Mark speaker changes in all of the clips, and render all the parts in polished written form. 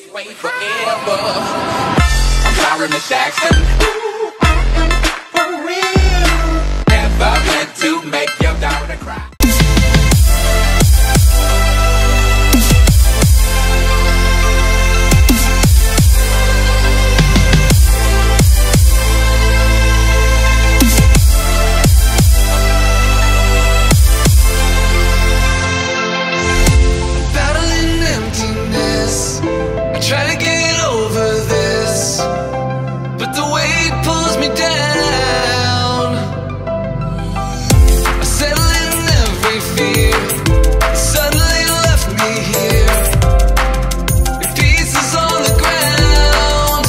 Speaker 1: this way forever. I'm sorry, Miss Jackson. Ooh, I am for real. Never meant to make your daughter cry.
Speaker 2: Try to get over this, but the weight pulls me down. I settle in every fear, suddenly left me here, with pieces on the ground.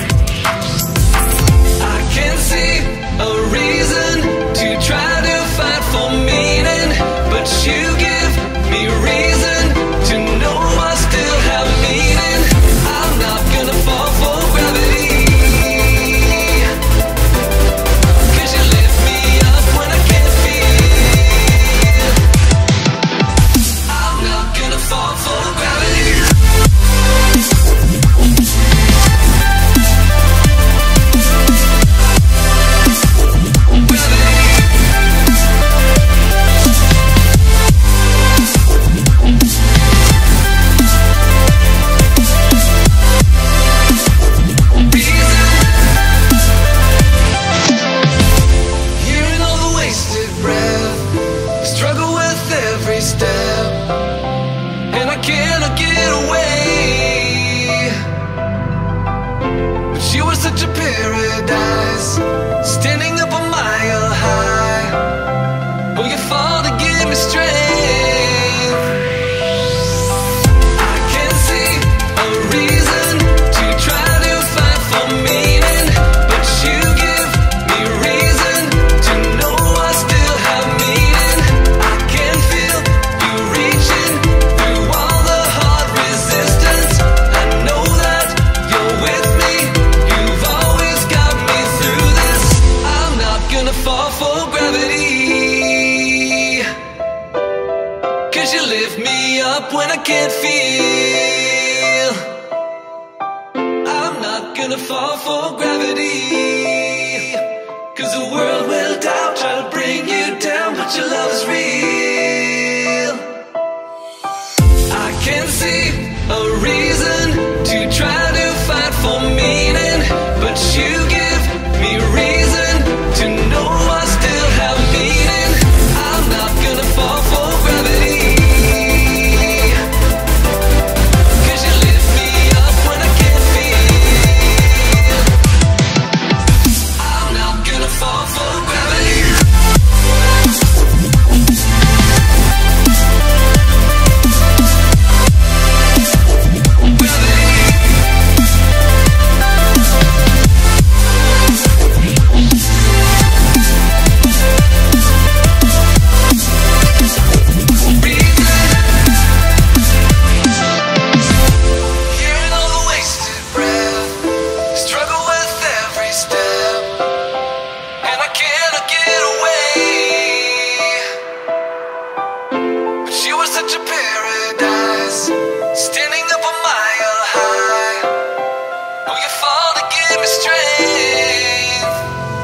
Speaker 2: I can't see a reason to try to fight for meaning, but you give me reason to know I still have meaning. I'm not gonna fall for gravity, 'cause you lift me up when I can't feel. I'm not gonna fall for gravity. Such a paradise, standing up a mile high. Oh, you fall to give me strength. I can't see a reason to try to fight for meaning, but you give me reason to know I still have meaning. I can feel you reaching through all the hard resistance. I know that you're with me. Fall for gravity, 'cause you lift me up when I can't feel. I'm not gonna fall for gravity, 'cause the world will doubt, try to bring you down, but your love is real. I can't see a reason to try to fight for meaning, but you give me reason to know I still have meaning. I'm not gonna fall for gravity, 'cause you lift me up when I can't feel. I'm not gonna fall for gravity. Such a paradise, standing up a mile high. Oh, you fall to give me strength.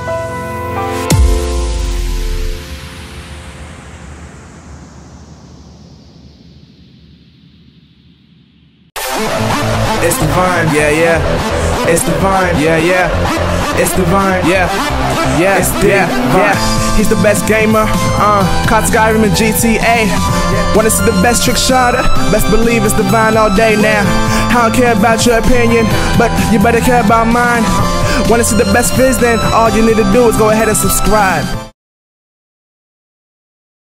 Speaker 3: It's divine, yeah, yeah. It's divine, yeah, yeah. It's divine, yeah, yeah, it's divine. Yeah. He's the best gamer, caught Skyrim and GTA. Wanna see the best trick shotter? Best believe it's divine all day now. I don't care about your opinion, but you better care about mine. Wanna see the best viz? Then all you need to do is go ahead and subscribe.